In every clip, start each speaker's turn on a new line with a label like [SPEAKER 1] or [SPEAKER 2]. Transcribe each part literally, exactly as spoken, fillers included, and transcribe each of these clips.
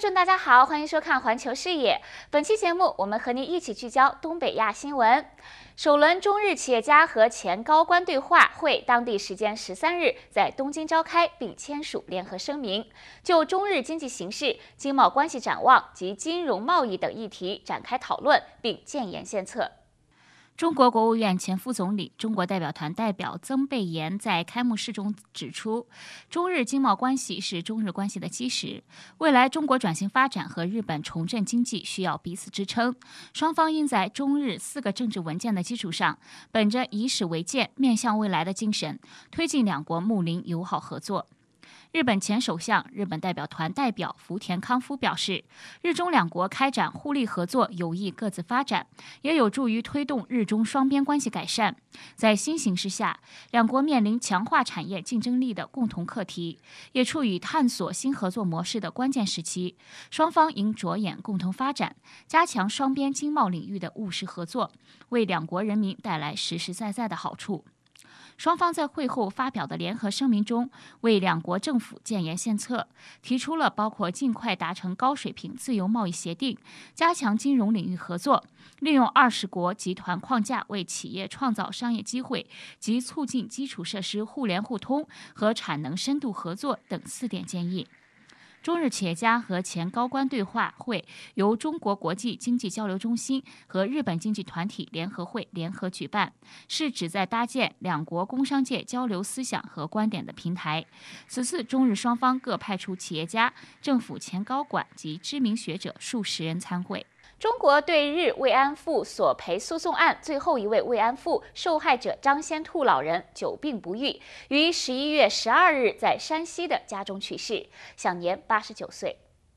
[SPEAKER 1] 众大家好，欢迎收看环球视野。本期节目，我们和您一起聚焦东北亚新闻。首轮中日企业家和前高官对话会，当地时间十三日在东京召开，并签署联合声明，就中日经济形势、经贸关系展望及金融贸易等议题展开讨论，并建言献策。中国国务院前副总理、中国代表团代表曾贝言在开幕式中指出，中日经贸关系是中日关系的基石，未来中国转型发展和日本重振经济需要彼此支撑，双方应在中日四个政治文件的基础上，本着以史为鉴、面向未来的精神，推进两国睦邻友好合作。日本前首相、日本代表团代表福田康夫表示，日中两国开展互利合作有益各自发展，也有助于推动日中双边关系改善。在新形势下，两国面临强化产业竞争力的共同课题，也处于探索新合作模式的关键时期。双方应着眼共同发展，加强双边经贸领域的务实合作，为两国人民带来实实在在的好处。双方在会后发表的联合声明中，为两国政府建言献策，提出了包括尽快达成高水平自由贸易协定、加强金融领域合作、利用二十国集团框架为企业创造商业机会及促进基础设施互联互通和产能深度合作等四点建议。中日企业家和前高官对话会由中国国际经济交流中心和日本经济团体联合会联合举办，是旨在搭建两国工商界交流思想和观点的平台。此次中日双方各派出企业家、政府前高管及知名学者数十人参会。中国对日慰安妇索赔诉讼案最后一位慰安妇受害者张先兔老人久病不愈，于十一月十二日在山西的家中去世，享年八十九岁。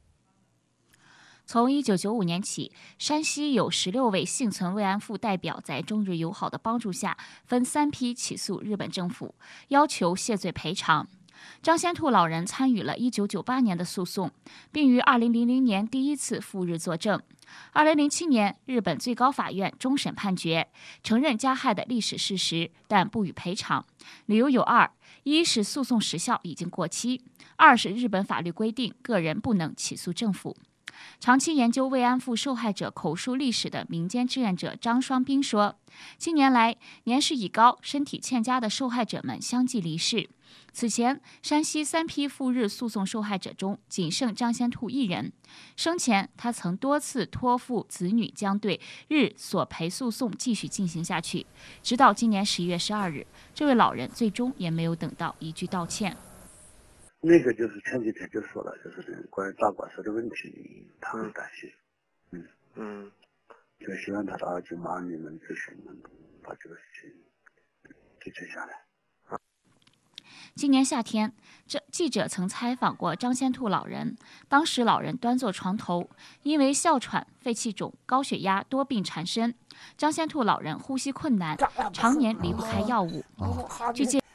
[SPEAKER 1] 从一九九五年起，山西有十六位幸存慰安妇代表在中日友好的帮助下，分三批起诉日本政府，要求谢罪赔偿。张先兔老人参与了一九九八年的诉讼，并于二零零零年第一次赴日作证。二零零七年，日本最高法院终审判决，承认加害的历史事实，但不予赔偿。理由有二：一是诉讼时效已经过期；二是日本法律规定，个人不能起诉政府。长期研究慰安妇受害者口述历史的民间志愿者张双斌说，近年来，年事已高、身体欠佳的受害者们相继离世。此前，山西三批赴日诉讼受害者中，仅剩张先兔一人。生前，他曾多次托付子女将对日索赔诉讼继续进行下去，直到今年十一月十二日，这位老人最终也没有等到一句道歉。
[SPEAKER 2] 那个就是前几天就说了，就是关于打官司的问题，他很担心，嗯嗯，就希望他的儿子妈你们咨询能把这个事情给承下来。
[SPEAKER 1] 今年夏天，这记者曾采访过张先兔老人，当时老人端坐床头，因为哮喘、肺气肿、高血压多病缠身，张先兔老人呼吸困难，常年离不开药物。据介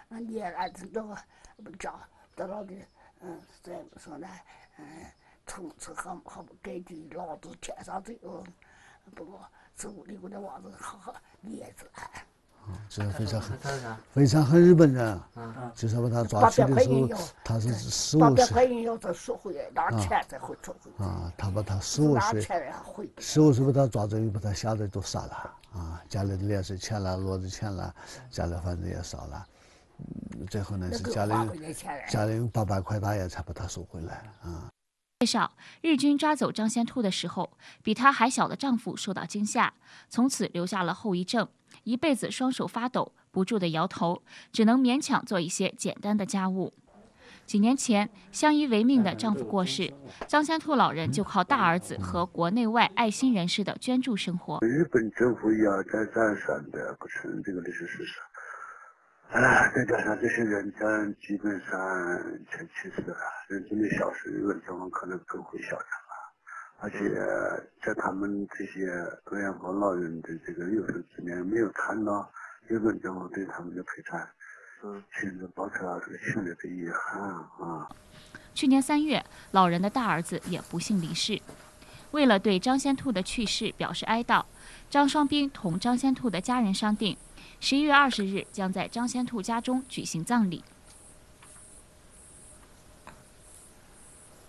[SPEAKER 3] 得了的，嗯，再说呢，嗯，从此好好根据老子天上这个，不过这屋里我的娃子好好叶子。
[SPEAKER 4] 这非常非常恨日本人，就是把他抓去的时候，他是十五岁。八百
[SPEAKER 3] 块银要再赎回来，拿钱再会赎回来。
[SPEAKER 4] 啊，他把他十五岁，十五岁把他抓走，又把他吓得都傻了啊！家里的脸是欠了，骡子欠了，家里房子也烧了。嗯，最后呢是家里家里用八百块大洋才把他收回来啊。
[SPEAKER 1] 介绍，日军抓走张先兔的时候，比她还小的丈夫受到惊吓，从此留下了后遗症，一辈子双手发抖，不住地摇头，只能勉强做一些简单的家务。几年前，相依为命的丈夫过世，张先兔老人就靠大儿子和国内外爱心人士的捐助生活。
[SPEAKER 2] 日本政府也要再再三的不承认这个历史事实。哎，再加上这些人咱基本上全去世了，人真的消失，日本政府可能更会嚣张了。而且在他们这些慰安妇老人的这个有生之年，没有看到日本政府对他们的赔偿，嗯，现在保持了这个强烈的遗憾啊。
[SPEAKER 1] 去年三月，老人的大儿子也不幸离世。为了对张先兔的去世表示哀悼，张双斌同张先兔的家人商定，十一月二十日将在张先兔家中举行葬礼。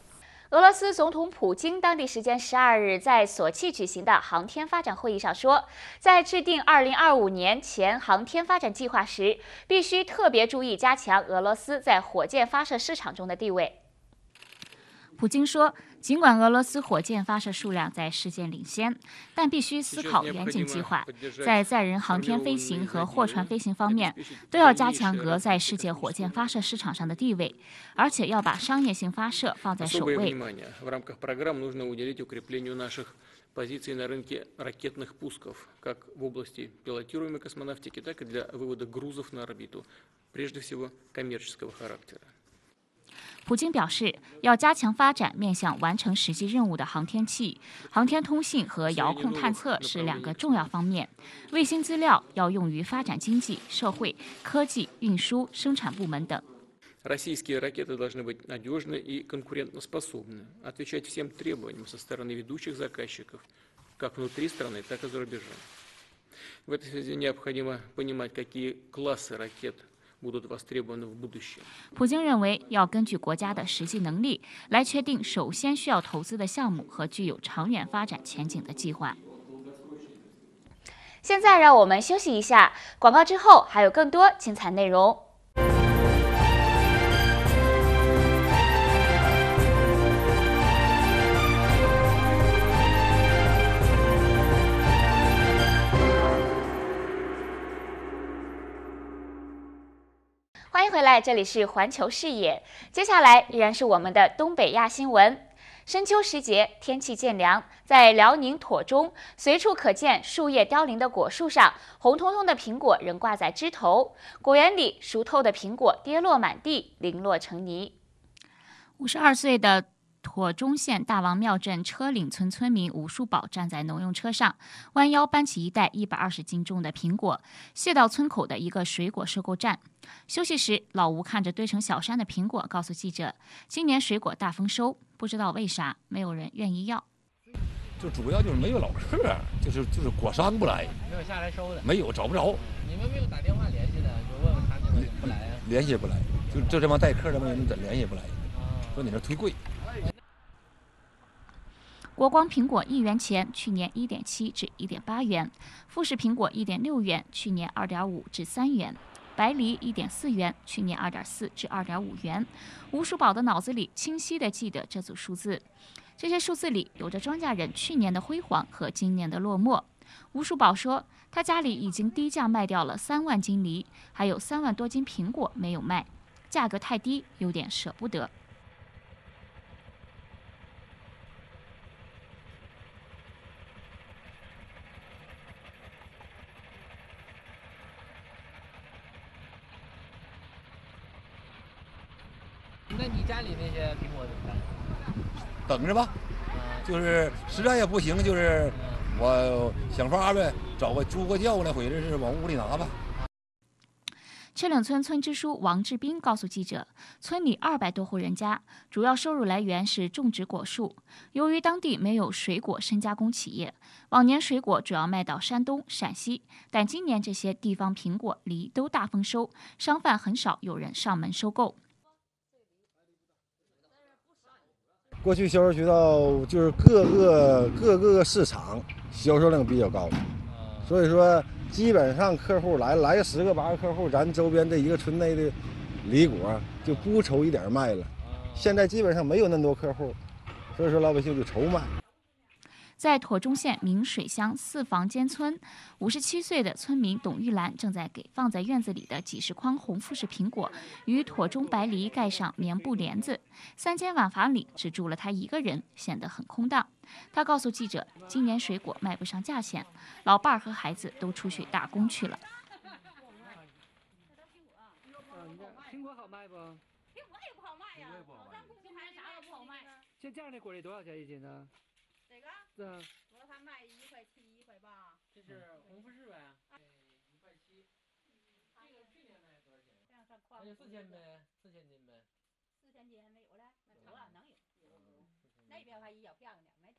[SPEAKER 1] 俄罗斯总统普京当地时间十二日在索契举行的航天发展会议上说，在制定二零二五年前航天发展计划时，必须特别注意加强俄罗斯在火箭发射市场中的地位。普京说，尽管俄罗斯火箭发射数量在世界领先，但必须思考远景计划，在载人航天飞行和货船飞行方面，都要加强俄在世界火箭发射市场上的地位，而且要把商业性发射放在首位。
[SPEAKER 5] позиций на рынке ракетных пусков, как в области пилотируемой космонавтики, так и для вывода грузов на орбиту, прежде всего коммерческого характера.
[SPEAKER 1] 普京表示，要加强发展面向完成实际任务的航天器，航天通信和遥控探测是两个重要方面。卫星资料要用于发展经济、社会、科技、运输、生产部门等。
[SPEAKER 5] Российские ракеты должны быть надежны и конкурентоспособны, отвечать всем требованиям со стороны ведущих заказчиков, как внутри страны, так и за рубежом. В этой связи необходимо понимать, какие классы ракет будут востребованы в будущем.
[SPEAKER 1] 普京认为，要根据国家的实际能力来确定首先需要投资的项目和具有长远发展前景的计划。现在让我们休息一下，广告之后还有更多精彩内容。 欢迎回来，这里是环球视野。接下来依然是我们的东北亚新闻。深秋时节，天气渐凉，在辽宁妥中，随处可见树叶凋零的果树上，红彤彤的苹果仍挂在枝头。果园里，熟透的苹果跌落满地，零落成泥。五十二岁的 妥中县大王庙镇车岭村村民吴树宝站在农用车上，弯腰搬起一袋一百二十斤重的苹果，卸到村口的一个水果收购站。休息时，老吴看着堆成小山的苹果，告诉记者：“今年水果大丰收，不知道为啥没有人愿意要。
[SPEAKER 6] 就主要就是没有老客，就是就是果商不来，
[SPEAKER 7] 没有下来收的，
[SPEAKER 6] 没有找不着。
[SPEAKER 7] 你们没有打电话联系的，就问问他们不来啊？
[SPEAKER 6] 联系也不来，就就这帮带客的人联系也不来，说你这忒贵。”
[SPEAKER 1] 国光苹果一元钱，去年一点七至一点八元；富士苹果一点六元，去年二点五至三元；白梨一点四元，去年二点四至二点五元。吴树宝的脑子里清晰地记得这组数字，这些数字里有着庄稼人去年的辉煌和今年的落寞。吴树宝说，他家里已经低价卖掉了三万斤梨，还有三万多斤苹果没有卖，价格太低，有点舍不得。
[SPEAKER 7] 那你家里那些苹果怎么办？
[SPEAKER 6] 等着吧，就是实在也不行，就是我想法呗，找个猪个叫呢，或者是往屋里拿吧。
[SPEAKER 1] 车岭村村支书王志斌告诉记者，村里二百多户人家，主要收入来源是种植果树。由于当地没有水果深加工企业，往年水果主要卖到山东、陕西，但今年这些地方苹果、梨都大丰收，商贩很少有人上门收购。
[SPEAKER 8] 过去销售渠道就是各个各个市场销售量比较高，所以说基本上客户来来个十个八个客户，咱周边这一个村内的梨果就不愁一点卖了。现在基本上没有那么多客户，所以说老百姓就愁卖。
[SPEAKER 1] 在妥中县明水乡四房间村，五十七岁的村民董玉兰正在给放在院子里的几十筐红富士苹果与妥中白梨盖上棉布帘子。三间瓦房里只住了她一个人，显得很空荡。她告诉记者，今年水果卖不上价钱，老伴儿和孩子都出去打工去了。
[SPEAKER 9] 苹果好卖不？苹果也不好卖呀，咱不就买啥都不好卖。像这样的果粒多少钱一斤呢？ 这个，这我看卖一块七、一块八，这是红富士呗，一块七。这个去年卖多少钱？这样算快。那就四千呗，四千斤呗。四千斤还没有嘞，那有啊，能有。那边还要便宜点，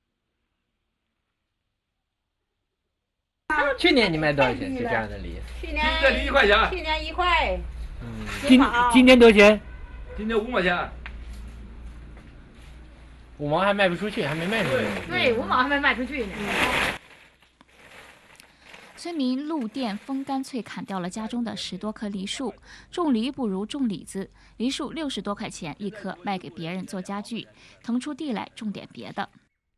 [SPEAKER 7] 没。去年你卖多少钱？就这样的梨？
[SPEAKER 9] 去年
[SPEAKER 5] 这梨一块钱。
[SPEAKER 9] 去年一块。
[SPEAKER 7] 嗯。
[SPEAKER 9] 今
[SPEAKER 7] 今年多少钱？
[SPEAKER 5] 今年五毛钱。
[SPEAKER 7] 五毛还卖不出去，还没卖出去。
[SPEAKER 10] 对，五毛还没卖出去呢。
[SPEAKER 1] 村民陆店风干脆砍掉了家中的十多棵梨树，种梨不如种李子，梨树六十多块钱一棵，卖给别人做家具，腾出地来种点别的。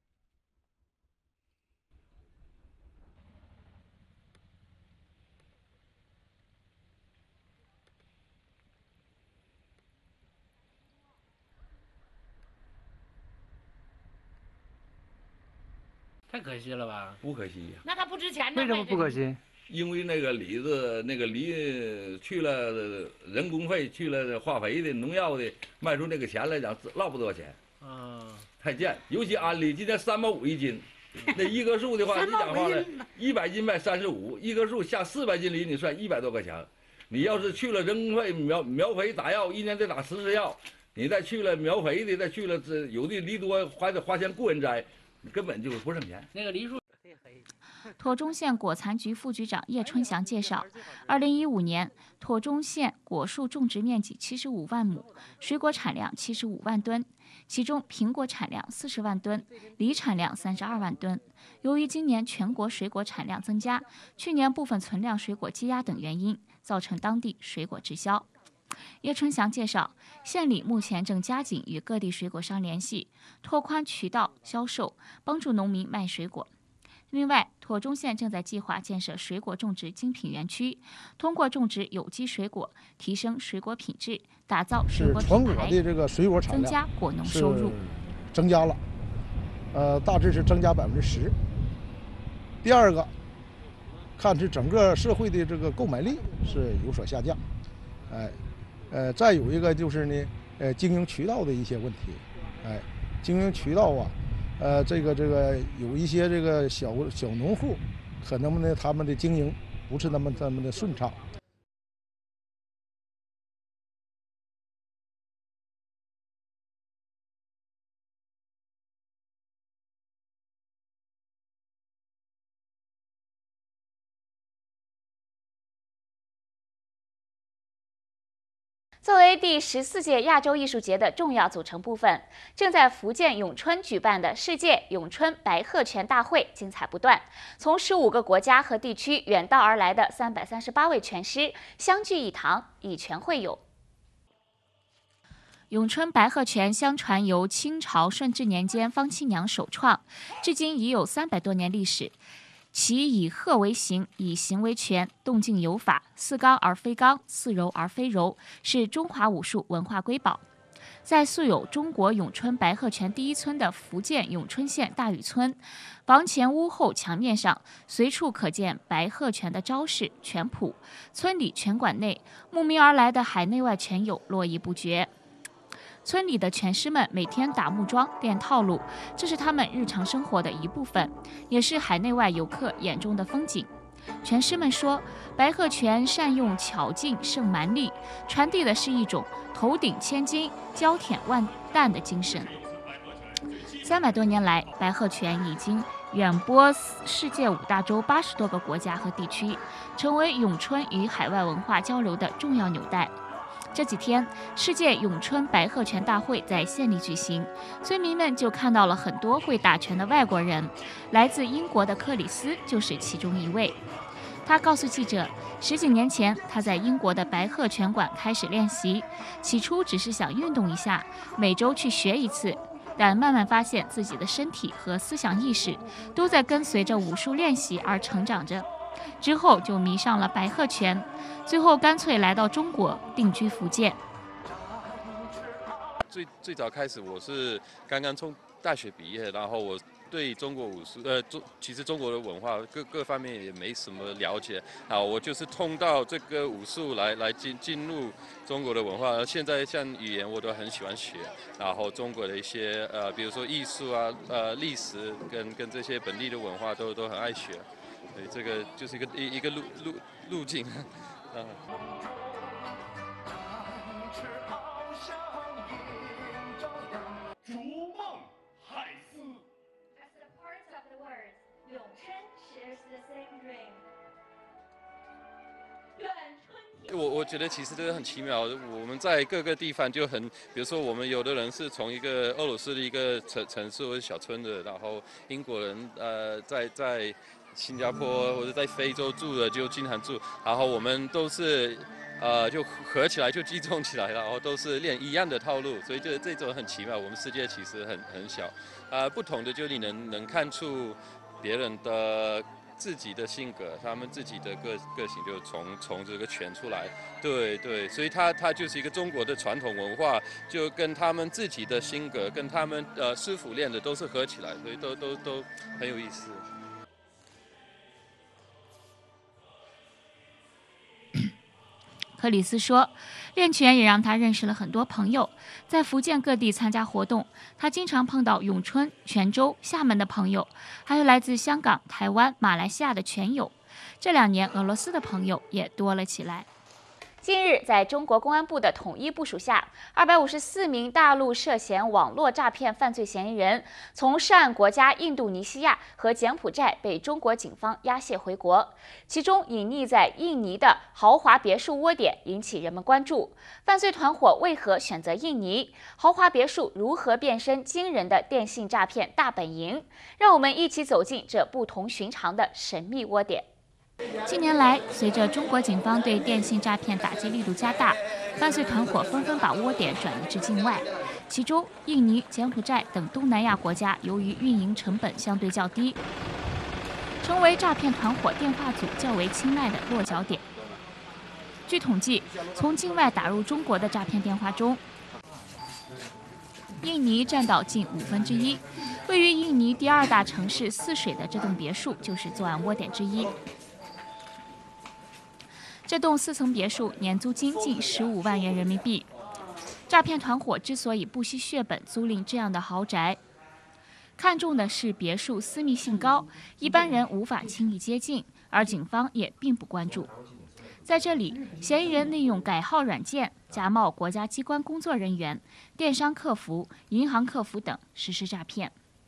[SPEAKER 7] 太可惜了吧？
[SPEAKER 11] 不可惜呀、
[SPEAKER 10] 那它不值钱呢？
[SPEAKER 9] 为什么不可惜？
[SPEAKER 11] 因为那个梨子，那个梨去了人工费，去了化肥的、农药的，卖出那个钱来讲，落不多钱。
[SPEAKER 7] 啊，
[SPEAKER 11] 太贱。尤其安梨今天三毛五一斤，那一棵树的话，你讲话了，一百斤卖三十五，一棵树下四百斤梨，你算一百多块钱。你要是去了人工费、苗苗肥、打药，一年得打十次药，你再去了苗肥的，再去了这有的梨多，还得花钱雇人摘。根本就不挣钱。
[SPEAKER 7] 那个梨树。
[SPEAKER 1] 妥中县果残局副局长叶春祥介绍，二零一五年妥中县果树种植面积七十五万亩，水果产量七十五万吨，其中苹果产量四十万吨，梨产量三十二万吨。由于今年全国水果产量增加，去年部分存量水果积压等原因，造成当地水果滞销。叶春祥介绍，县里目前正加紧与各地水果商联系，拓宽渠道销售，帮助农民卖水果。另外，妥中县正在计划建设水果种植精品园区，通过种植有机水果，提升水果品质，打造水果品牌，
[SPEAKER 12] 的这个水果产量
[SPEAKER 1] 增加果农收入，
[SPEAKER 12] 增加了，呃，大致是增加百分之十。第二个，看是整个社会的这个购买力是有所下降，哎。呃，再有一个就是呢，呃，经营渠道的一些问题，哎，经营渠道啊，呃，这个这个有一些这个小小农户，可能呢他们的经营不是那么那么的顺畅。
[SPEAKER 1] 作为第十四届亚洲艺术节的重要组成部分，正在福建永春举办的世界咏春白鹤拳大会精彩不断。从十五个国家和地区远道而来的三百三十八位拳师相聚一堂，以拳会友。咏春白鹤拳相传由清朝顺治年间方七娘首创，至今已有三百多年历史。其以鹤为形，以形为拳，动静有法，似刚而非刚，似柔而非柔，是中华武术文化瑰宝。在素有中国咏春白鹤拳第一村的福建永春县大屿村，房前屋后墙面上随处可见白鹤拳的招式、拳谱。村里拳馆内，慕名而来的海内外拳友络绎不绝。村里的拳师们每天打木桩练套路，这是他们日常生活的一部分，也是海内外游客眼中的风景。拳师们说，白鹤拳善用巧劲胜蛮力，传递的是一种头顶千斤、骄舔万担的精神。三百多年来，白鹤拳已经远播世界五大洲八十多个国家和地区，成为咏春与海外文化交流的重要纽带。这几天，世界咏春白鹤拳大会在县里举行，村民们就看到了很多会打拳的外国人，来自英国的克里斯就是其中一位。他告诉记者，十几年前他在英国的白鹤拳馆开始练习，起初只是想运动一下，每周去学一次，但慢慢发现自己的身体和思想意识都在跟随着武术练习而成长着。之后就迷上了白鹤拳，最后干脆来到中国定居福建。
[SPEAKER 13] 最最早开始，我是刚刚从大学毕业，然后我对中国武术，呃，中其实中国的文化各各方面也没什么了解，啊，我就是通到这个武术来来进进入中国的文化。现在像语言我都很喜欢学，然后中国的一些呃，比如说艺术啊，呃，历史跟跟这些本地的文化都都很爱学。对，这个就是一个一一个路路路径，嗯。
[SPEAKER 14] 逐梦海思。As the parts of the words, 咏春 shares the same dream. 愿春天
[SPEAKER 13] 我我觉得其实这个很奇妙，我们在各个地方就很，比如说我们有的人是从一个俄罗斯的一个城城市或者小村的，然后英国人呃在在新加坡或者在非洲住的就经常住，然后我们都是呃就合起来就集中起来，然后都是练一样的套路，所以这这种很奇妙。我们世界其实很很小，呃不同的就你能能看出别人的。自己的性格，他们自己的个个性就从从这个圈出来，对对，所以他他就是一个中国的传统文化，就跟他们自己的性格，跟他们呃师傅练的都是合起来，所以都都都很有意思。
[SPEAKER 1] 克里斯说，练拳也让他认识了很多朋友，在福建各地参加活动，他经常碰到永春、泉州、厦门的朋友，还有来自香港、台湾、马来西亚的拳友。这两年，俄罗斯的朋友也多了起来。近日，在中国公安部的统一部署下，二百五十四名大陆涉嫌网络诈骗犯罪嫌疑人从涉案国家印度尼西亚和柬埔寨被中国警方押解回国。其中，隐匿在印尼的豪华别墅窝点引起人们关注。犯罪团伙为何选择印尼？豪华别墅如何变身惊人的电信诈骗大本营？让我们一起走进这不同寻常的神秘窝点。近年来，随着中国警方对电信诈骗打击力度加大，犯罪团伙纷纷把窝点转移至境外。其中，印尼、柬埔寨等东南亚国家由于运营成本相对较低，成为诈骗团伙电话组较为青睐的落脚点。据统计，从境外打入中国的诈骗电话中，印尼占到近五分之一。位于印尼第二大城市泗水的这栋别墅就是作案窝点之一。这栋四层别墅年租金近十五万元人民币。诈骗团伙之所以不惜血本租赁这样的豪宅，看重的是别墅私密性高，一般人无法轻易接近，而警方也并不关注。在这里，嫌疑人利用改号软件，假冒国家机关工作人员、电商客服、银行客服等实施诈骗。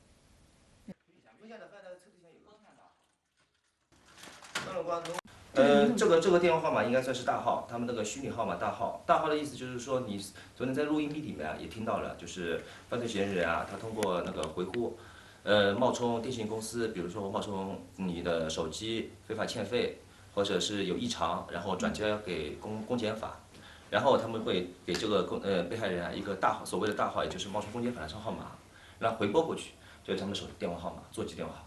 [SPEAKER 15] 呃，这个这个电话号码应该算是大号，他们那个虚拟号码大号。大号的意思就是说，你昨天在录音笔里面啊也听到了，就是犯罪嫌疑人啊，他通过那个回呼，呃，冒充电信公司，比如说冒充你的手机非法欠费，或者是有异常，然后转交给公公检法，然后他们会给这个公呃被害人啊一个大号，所谓的大号，也就是冒充公检法的账号码，让他回拨过去，就是他们的手机电话号码，座机电话号。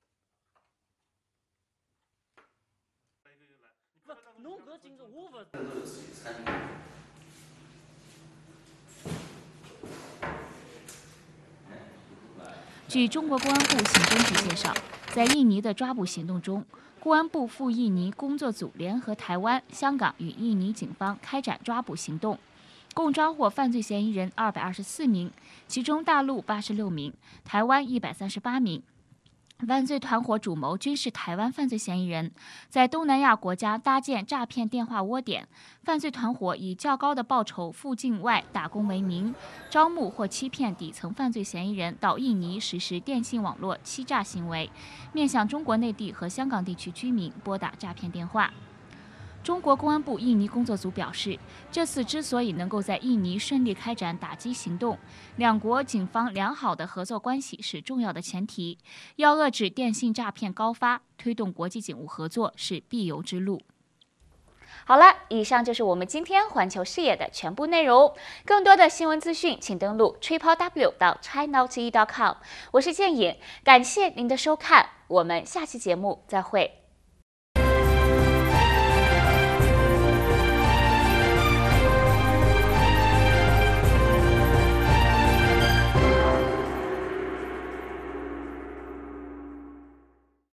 [SPEAKER 1] 据中国公安部刑侦局介绍，在印尼的抓捕行动中，公安部赴印尼工作组联合台湾、香港与印尼警方开展抓捕行动，共抓获犯罪嫌疑人二百二十四名，其中大陆八十六名，台湾一百三十八名。犯罪团伙主谋均是台湾犯罪嫌疑人，在东南亚国家搭建诈骗电话窝点。犯罪团伙以较高的报酬赴境外打工为名，招募或欺骗底层犯罪嫌疑人到印尼实施电信网络欺诈行为，面向中国内地和香港地区居民拨打诈骗电话。中国公安部印尼工作组表示，这次之所以能够在印尼顺利开展打击行动，两国警方良好的合作关系是重要的前提。要遏制电信诈骗高发，推动国际警务合作是必由之路。好了，以上就是我们今天环球视野的全部内容。更多的新闻资讯，请登录 triple w 到 china t v dot com。我是建颖，感谢您的收看，我们下期节目再会。